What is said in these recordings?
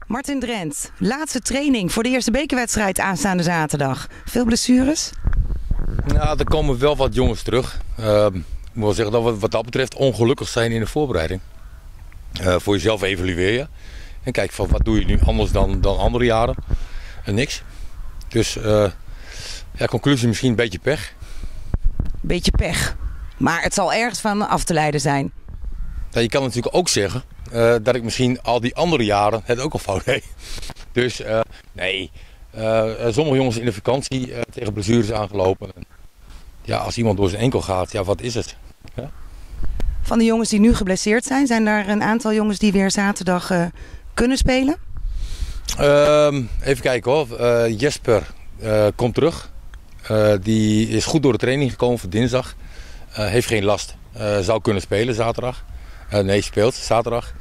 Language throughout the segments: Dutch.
Martin Drent, laatste training voor de eerste bekerwedstrijd aanstaande zaterdag. Veel blessures? Nou, er komen wel wat jongens terug. Ik moet wel zeggen dat we wat dat betreft ongelukkig zijn in de voorbereiding. Voor jezelf evalueer je. En kijk van wat doe je nu anders dan andere jaren. Niks. Dus conclusie misschien een beetje pech. Beetje pech. Maar het zal ergens van af te leiden zijn. Ja, je kan natuurlijk ook zeggen dat ik misschien al die andere jaren het ook al fout deed. Dus nee. Sommige jongens in de vakantie tegen blessures aangelopen. Ja, als iemand door zijn enkel gaat, ja, wat is het? Ja? Van de jongens die nu geblesseerd zijn daar een aantal jongens die weer zaterdag kunnen spelen? Even kijken hoor. Jesper komt terug. Die is goed door de training gekomen voor dinsdag. Heeft geen last. Zou kunnen spelen zaterdag. Nee, speelt zaterdag.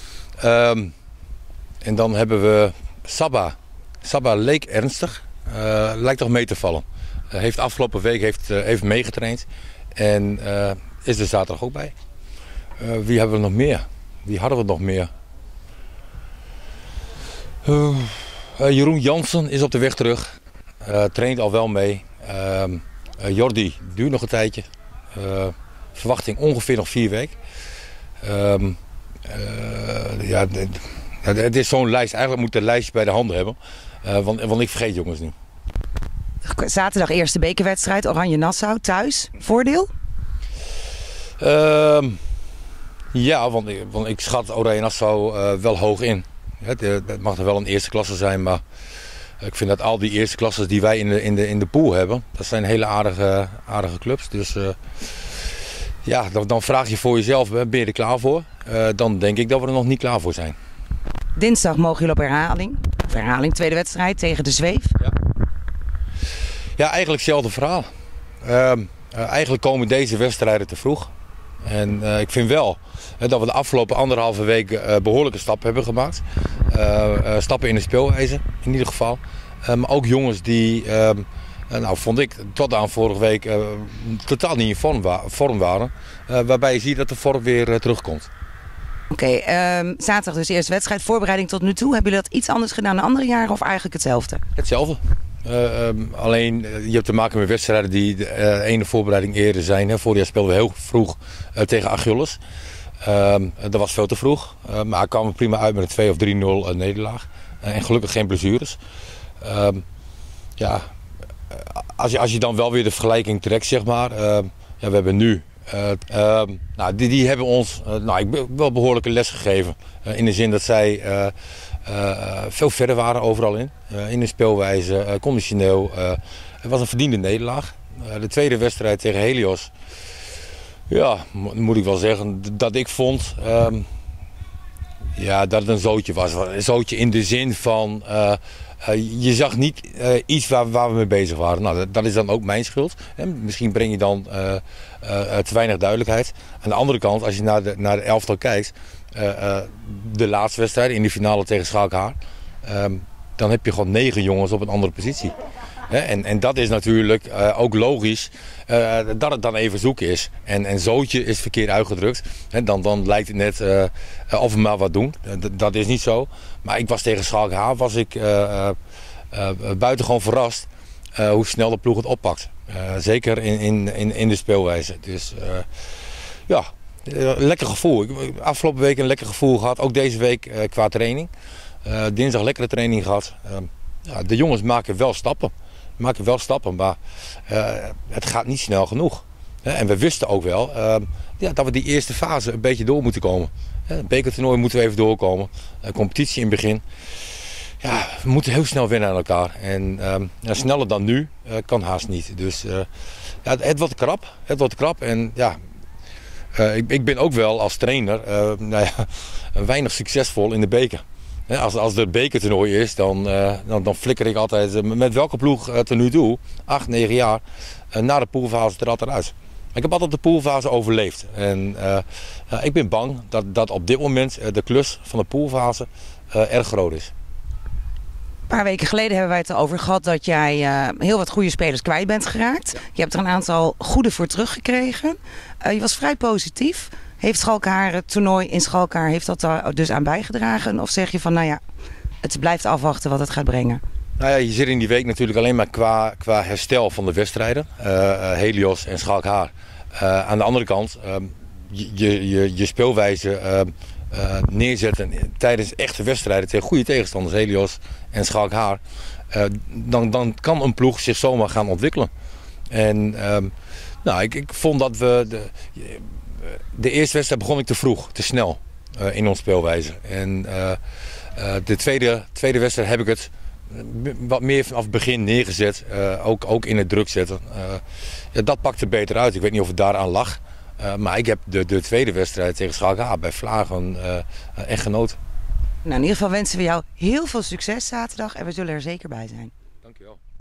En dan hebben we Saba. Saba leek ernstig. Lijkt toch mee te vallen. Heeft afgelopen week even meegetraind. En is er zaterdag ook bij. Wie hebben we nog meer? Wie hadden we nog meer? Jeroen Jansen is op de weg terug. Traint al wel mee. Jordi duurt nog een tijdje. Verwachting ongeveer nog 4 weken. Het is zo'n lijst. Eigenlijk moet je de lijstje bij de handen hebben. Want ik vergeet jongens nu. Zaterdag eerste bekerwedstrijd, Oranje Nassau, thuis. Voordeel? Ja, want ik schat Oranje Nassau wel hoog in. Het mag er wel een eerste klasse zijn, maar ik vind dat al die eerste klasses die wij in de pool hebben, dat zijn hele aardige clubs. Dus dan vraag je voor jezelf, ben je er klaar voor? Dan denk ik dat we er nog niet klaar voor zijn. Dinsdag mogen jullie op herhaling. Herhaling, tweede wedstrijd tegen de Zweef. Ja, eigenlijk hetzelfde verhaal. Eigenlijk komen deze wedstrijden te vroeg. En ik vind wel dat we de afgelopen 1,5 week behoorlijke stappen hebben gemaakt. Stappen in de speelwijze in ieder geval. Maar ook jongens die, vond ik tot aan vorige week totaal niet in vorm waren. Waarbij je ziet dat de vorm weer terugkomt. Oké, zaterdag dus eerste wedstrijd. Voorbereiding tot nu toe. Hebben jullie dat iets anders gedaan dan andere jaren of eigenlijk hetzelfde? Hetzelfde. Alleen je hebt te maken met wedstrijden die de ene voorbereiding eerder zijn. Vorig jaar speelden we heel vroeg tegen Achilles. Dat was veel te vroeg. Maar kwamen we prima uit met een 2 of 3-0 nederlaag. En gelukkig geen blessures. Als je dan wel weer de vergelijking trekt, zeg maar. We hebben nu. Die hebben ons wel behoorlijke les gegeven. In de zin dat zij veel verder waren overal in de speelwijze, conditioneel. Het was een verdiende nederlaag. De tweede wedstrijd tegen Helios. Ja, moet ik wel zeggen dat ik vond dat het een zootje was. Een zootje in de zin van je zag niet iets waar we mee bezig waren. Nou, dat is dan ook mijn schuld. Misschien breng je dan te weinig duidelijkheid. Aan de andere kant, als je naar de elftal kijkt, de laatste wedstrijd in de finale tegen Schalke, dan heb je gewoon 9 jongens op een andere positie. En dat is natuurlijk ook logisch dat het dan even zoeken is. En zootje is verkeerd uitgedrukt. Dan lijkt het net of we maar wat doen. Dat is niet zo. Maar ik was tegen Schalke buitengewoon verrast hoe snel de ploeg het oppakt. Zeker in de speelwijze. Dus lekker gevoel. Ik heb afgelopen week een lekker gevoel gehad. Ook deze week qua training. Dinsdag lekkere training gehad. De jongens maken wel stappen. Maar het gaat niet snel genoeg. En we wisten ook wel dat we die eerste fase een beetje door moeten komen. Het bekertoernooi moeten we even doorkomen. Competitie in het begin. Ja, we moeten heel snel winnen aan elkaar. En sneller dan nu kan haast niet. Dus het wordt krap. En ik ben ook wel als trainer weinig succesvol in de beker. Als er bekertoernooi is, dan flikker ik altijd met welke ploeg tot nu toe, 8, 9 jaar, na de poolfase er altijd uit. Ik heb altijd de poolfase overleefd. En ik ben bang dat op dit moment de klus van de poolfase erg groot is. Een paar weken geleden hebben wij het erover gehad dat jij heel wat goede spelers kwijt bent geraakt. Je hebt er een aantal goede voor teruggekregen. Je was vrij positief. Heeft Schalke het toernooi in Schalke heeft dat daar dus aan bijgedragen? Of zeg je van het blijft afwachten wat het gaat brengen? Nou ja, je zit in die week natuurlijk alleen maar qua herstel van de wedstrijden. Helios en Schalkhaar. Aan de andere kant, je speelwijze neerzetten tijdens echte wedstrijden tegen goede tegenstanders, Helios en Schalkhaar. Dan kan een ploeg zich zomaar gaan ontwikkelen. En ik vond dat we de eerste wedstrijd begon ik te vroeg, te snel in ons speelwijze. En de tweede wedstrijd heb ik het wat meer vanaf het begin neergezet, ook in het druk zetten. Dat pakte beter uit. Ik weet niet of het daaraan lag. Maar ik heb de tweede wedstrijd tegen Schalkhaar bij Vlagen echt genoten. Nou, in ieder geval wensen we jou heel veel succes zaterdag en we zullen er zeker bij zijn. Dankjewel.